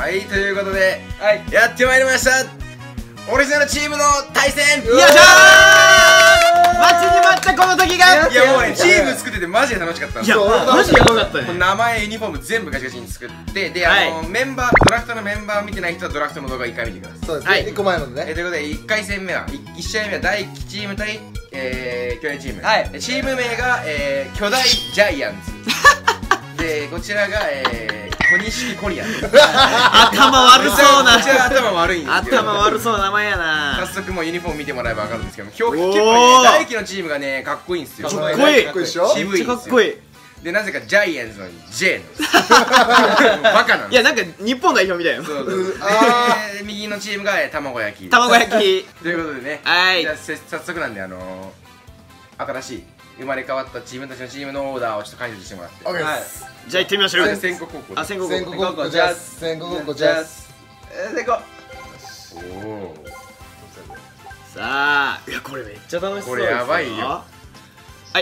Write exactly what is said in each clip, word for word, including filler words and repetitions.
はい、ということで、はい、やってまいりましたオリジナルチームの対戦。よいしょー。 待ちに待ったこの時が。 いやもうね、チーム作っててマジで楽しかったんですよ。 マジで楽しかったね。 名前、ユニフォーム全部ガチガチに作って、で、あのメンバー、ドラフトのメンバーを見てない人はドラフトの動画いっかい見てください。 そうですね、いっこまえのでね。 ということでいっかい戦目はいち試合目は大輝チーム対え巨大チーム。チーム名が巨大ジャイアンツで、こちらが小錦コリアン。 頭悪そうな。 こちら頭悪いんですけど、 頭悪そうな名前やな。 早速もうユニフォーム見てもらえば分かるんですけど、今日結構ね、大輝のチームがねかっこいいんですよ。 かっこいい。 渋いんですよ。 かっこいい。 で、なぜかジャイアンツの J なんです。バカなんです。 いや、なんか日本代表みたいな。 そうそう。で、右のチームが卵焼き。 卵焼き。 ということでね、じゃあ早速なんで、あの新しい生まれ変わったチームたちのチームのオーダーをちょっと解説してもらって。 オッケーです。 じゃあ行ってみましょう。 先攻後攻。 あ、先攻先攻後攻。じゃあ先攻後攻。じゃあ先攻。おお。 さあ、いやこれめっちゃ楽しそう。 これやばいよ。 はい、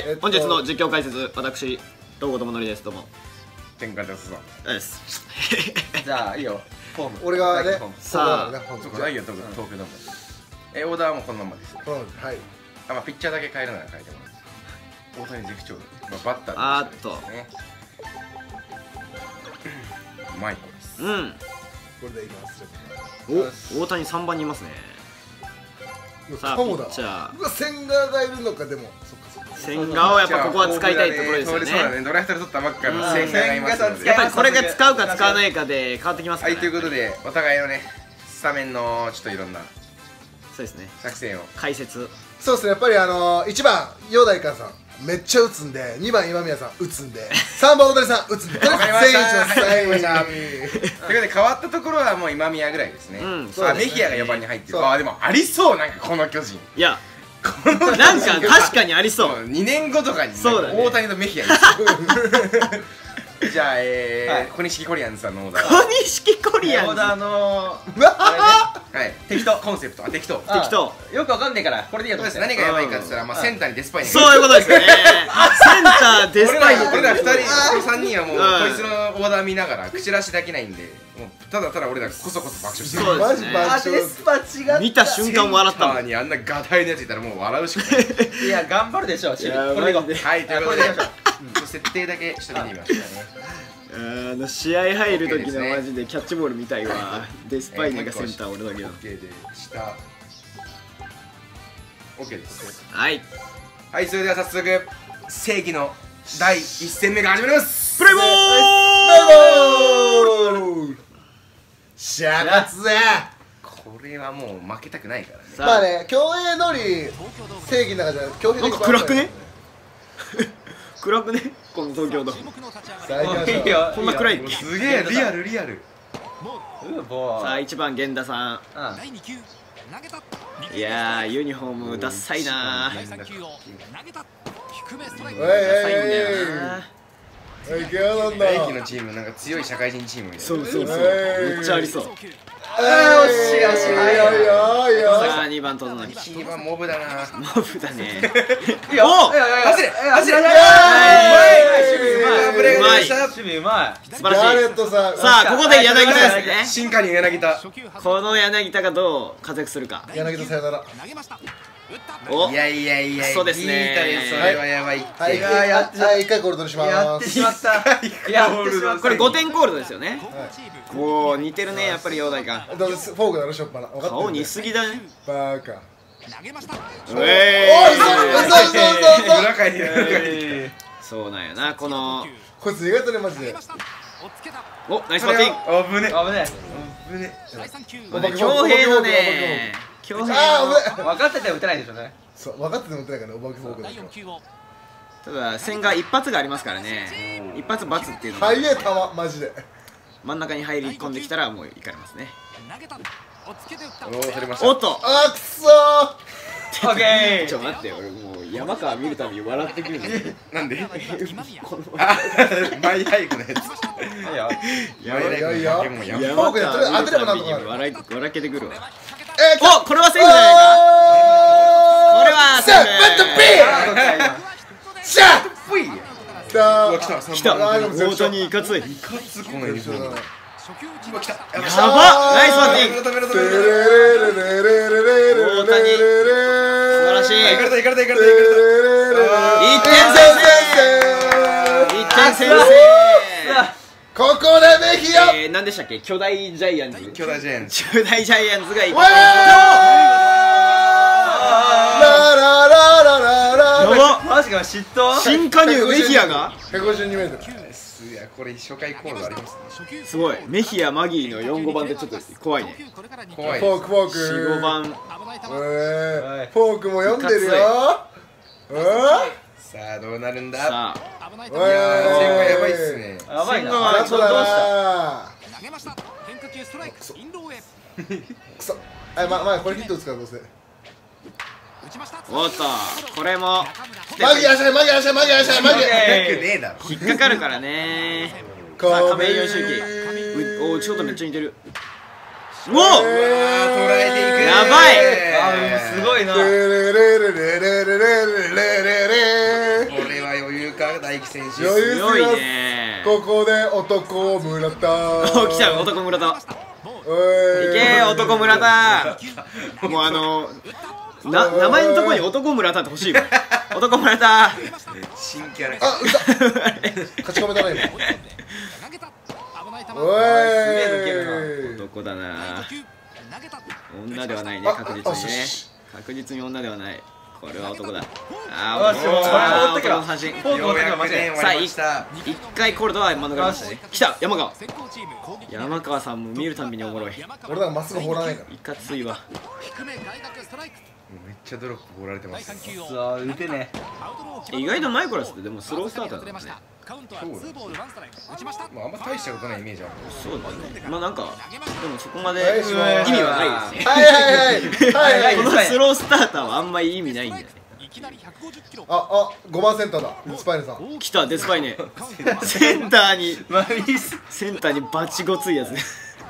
本日の実況解説、私東郷智則です。どうも。 天下です。 です。 じゃあいいよ。フォーム。 俺がね。 さあ、 そうか、ないよ、東京ドーム。え、オーダーもこのままです。 はい。 あ、まあピッチャーだけ変えるなら変えてもらう。大谷絶不調、まあバッター。 あっと。 マイコです。 うん。 これでいきます。 お、大谷三番にいますね。さあ、ピッチャー。 うわ、千賀がいるのか、でも。そっかそっか。 千賀をやっぱここは使いたいところですよね。 そうだね。ドラフトで取ったばっかの千賀がいますので。 やっぱりこれが使うか使わないかで変わってきますから。 はい、ということでお互いのね、スタメンのちょっといろんなそうですね、 作戦を解説。 そうですね、やっぱりあのいちばん陽大館さんめっちゃ打つんで、にばん今宮さん打つんで、さんばん大谷さん打つんで、 わかりました。 はい、 ということで変わったところはもう今宮ぐらいですね。あ、メヒアがよばんに入ってる。あ、でもありそう、なんかこの巨人。 いや、なんか確かにありそう。 にねんごとかに大谷とメヒア。じゃあ、えー、小錦コリアンズさんのオーダー。 小錦コリアンズ。 オーダーのはい、適当コンセプト、あ、適当適当。 よくわかんないからこれでいいやと思って。 何がやばいかって言ったら、まあセンターにデスパイネ。 そういうことですね。センターデスパイネ。 俺らふたり、このさんにんはもうこいつのオーダー見ながら口出しだけないんで、もうただただ俺らこそこそ爆笑してる。 マジ爆笑。 デスパ違う。 見た瞬間笑ったもん。 センターにあんなガタイのやついたらもう笑うしかない。 いや、頑張るでしょ。これでいこう。 はい、ということで設定だけちょっと見てみましたね。 あの試合入る時のマジでキャッチボールみたいわ。デスパイネがセンター俺だけど。 OK でした。 OK です。 はい、 はい、それでは早速正義のだいいっ戦目が始まります。 プレイボール。 しゃがつぜ。 これはもう負けたくないからね。 まあね、競泳のり正義の中じゃ競泳なんか暗くね。暗くね、この東京ドーム。こんな暗いっけ。 すげえリアルリアル。 さあいちばん源田さん。いやー、ユニフォームダッサいなー。ダッサいんだよな。 大輝のチームなんか強い社会人チームみたいな。 そうそうそう、めっちゃありそう。 あー、惜しい惜しい。 さあにばんとぞなき。 にばんモブだな。 モブだね。 いいよ。 おっ、 走れ走れ。うまい。 うまい。 守備うまい。 素晴らしい。さあここで柳田ですね。 進化に柳田。 この柳田がどう活躍するか。 柳田さよなら。 お、 いやいやいや、 そうですね。 それはやばい。 はい、いっかいコールドにします。 やってしまった。やってしまった。 これごてんコールドですよね。おお、似てるね、やっぱり陽大か。 フォークだろ、しょっぱな。 顔似すぎだね。 バーカ。 うえーい。 裏返り。 そうなんやな、この。 こいつ意外とね、マジで。 お、ナイスバッティング。 危ね。 危ね。 危ね。 恭平のね。恭平。 分かってて打てないでしょね。 そう、分かってても打てないからね、お化けフォークだから。 ただ千賀一発がありますからね。一発罰っていうの速い球、マジで。 真ん中に入り込んできたらもういかれますね。 おお、取りました。 おっと、 あーくそー。オッケー。 ちょ待って、俺もう山川見るたびに笑ってくるんだよ。 なんで？ このマイハイクのやつ。 いいよ。 いやいやいや、フォ山ークで当てればなんとかなる。 笑い笑けてくるわ。 えお、これはセーフじゃないか。これはセーフ。 シャッぽい。 来た来た。 来た。大谷いかつい。 いかつこのユニフォーム。 うわ来た。 やばっ、ナイスバッティング。 止めろ止めろ止めろ。 大谷素晴らしい。 いかれたいかれたいかれたいかれた。 いってん先制。いってん先制。 ここでメヒア。 えー、何でしたっけ、巨大ジャイアンツ。 巨大ジャイアンツ。 巨大ジャイアンツがいってん。 ララララララ。 やばっ、 マジか嫉妬。 新加入メヒアがひゃくごじゅうにメートル。 いやこれ初回コードありますね。 すごい。メヒアマギーのよんごばんでちょっと怖いね。 怖い。 フォークフォーク。 よんごばん。 えーフォークも読んでるよ。うん。 さあどうなるんだ。 さあ、 いやー先輩やばいっすね。 やばいな。 千賀はあとだな。くそ。あ、ま、ま、これヒット打つからどうせ。 おっと、これもマギー足マギー足マギー足マギー。 なくねえだろ。 引っかかるからね。さあ、亀井義行。おお、ちょっとめっちゃ似てる。おお、 うわー捉えていく。 やばい。 あーすごいな。 レレレレレレレレレレレ。 これは余裕か大輝選手。 余裕強いね。 ここで男村田。 お、来た、男村田。いおい。 けー、男村田。もうあのな、名前のところに男村田って欲しいもん。男村田。 新キャラ。 あ、打った。勝ち込めたね今。おい。 男だな。女ではないね、確実にね。確実に女ではない。これは男だ。ああ、男の三振。 ようやくね終わりました。 一回コルドは真ん中にましたね。来た、山川。山川さんも見るたびにおもろい。 俺らまっすぐ放らないから。 いかついわ。 めっちゃドロップ放られてます。 そう打てね。 意外とマイコラスってでもスロースターターだね。 まああんま大したことないイメージある。 そうだね。まあなんかでもそこまではい意味はないですね。 はいはいはいはい。 このスロースターターはあんまり意味ないんだよね。 あ、あ、ごばんセンターだ。スパイネさん。 来た、デスパイネ。センターにマリス。 センターにバチごついやつね。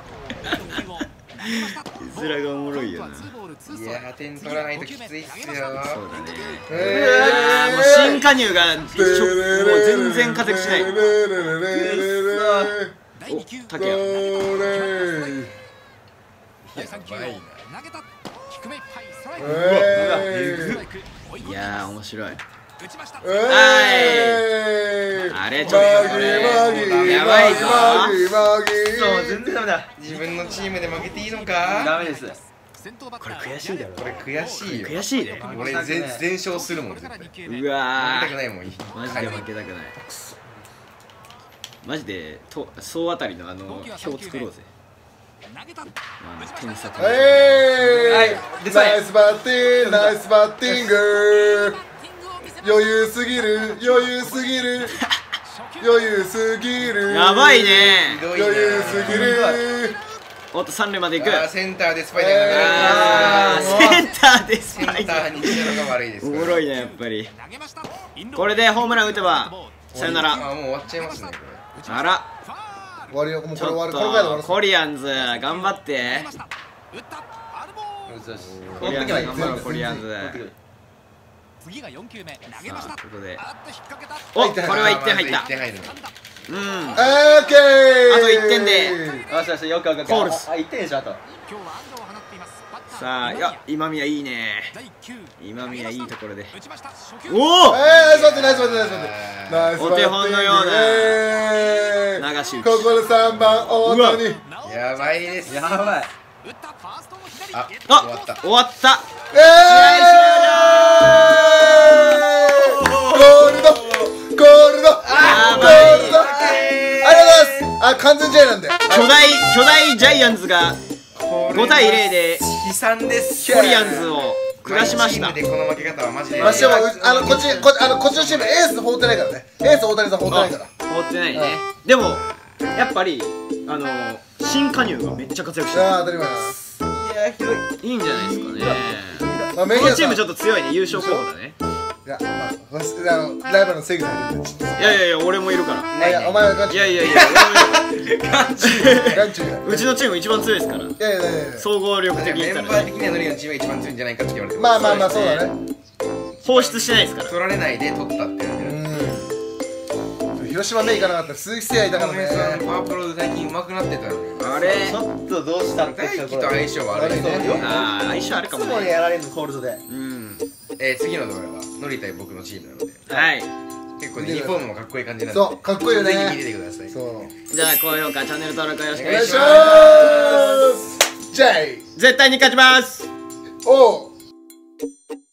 絵面がおもろいよな。 いやー点取らないときついっすよ。 そうだね。 えあーもう新加入がちょもう全然活躍しない。お、竹谷。いやー面白い。あれちょっとこれやばいぞ。 そう全然ダメだ。自分のチームで負けていいのか。 ダメです。 これ悔しいだろ。 これ悔しいよ。 悔しいね。 俺全全勝するもん絶対。 うわ負けたくないもん。 マジで負けたくない。マジでと総当たりのあの表作ろうぜ。あの点差はい、ナイスバッティング、ナイスバッティング。余裕すぎる、余裕すぎる、余裕すぎる。 やばいね。 余裕すぎる。 おっと三塁まで行く。 センターでスパイダーが。 センターでスパイダー。 センターに来たのが悪いです。 おもろいねやっぱり。これでホームラン打てばさよなら。 あもう終わっちゃいますねこれ。 あら。 終わりよ、もうこれ終わる。 ちょっこの回で終わる。 とコリアンズ頑張って。コリアンズ頑張ろうコリアンズ。 次がよん球目投げました。 ここでおおこれはいってん入っいってた。 ん入るの。 うん。 オーケー。 あといってんでよしよしよくよくよく。 コールスあいってんでしょあと。 今日は安打を放っています。 さあいや今宮いいね。 第九今宮いいところで。 打ちました。初球。 おお。 えー、ナイスバッティング、ナイスバッティング、ナイスバッティング。ナイスバッティング。 お手本のようなえー流し打ち。 ここでさんばん大谷。 やばいです。 やばい。 打ったファーストの左。 ああ終わった。 終わった。 えー、ゴールド、ゴールド、ゴールド。ありがとうございます。あ、完全試合なんで。 巨大巨大ジャイアンツがごたいゼロで悲惨です。 コリアンズを下しました。 チームでこの負け方はマジで。 まあ、しても、あの、こっち、こ、あの、こっちのチーム、エース放ってないからね。エース大谷さん放ってないから。 放ってないね。でもやっぱりあの新加入がめっちゃ活躍してる。 ああ、当たり前だ。 いやひどい。 いいんじゃないですかね。 まあ、メこのチームちょっっと強いね。優勝候補だね。 いや、まあ、あの、ライバルの正義さん。 いやいやいや俺もいるから。 あ、いや、お前はガチ。 いやいやいやガチ。 うちのチーム一番強いですから。 いやいやいやいや。 総合力的にメン言ったらね。 バー的にはノリのチームが一番強いんじゃないかって言われてまあまあまあ、そうだね。 放出してないですから。 取られないで取ったって言われてる。 うん。 広島目いかなかったら鈴木誠也いたからね。 パワープロで最近上手くなってたのに。 あれちょっとどうしたの？ 大輝と相性悪いね。 ああ相性あるかもいつもねね。 やられるのコールドで。 うん。 えー、次の動画はノリ対僕のチームなので、 はい。 結構ねユニフォームもかっこいい感じなんで、 そうかっこいいよね。 ぜひ見ててください。 そうじゃあ高評価チャンネル登録よろしくおお願いし願いしま。 ますす。じゃあ絶対に勝ちます。 おう。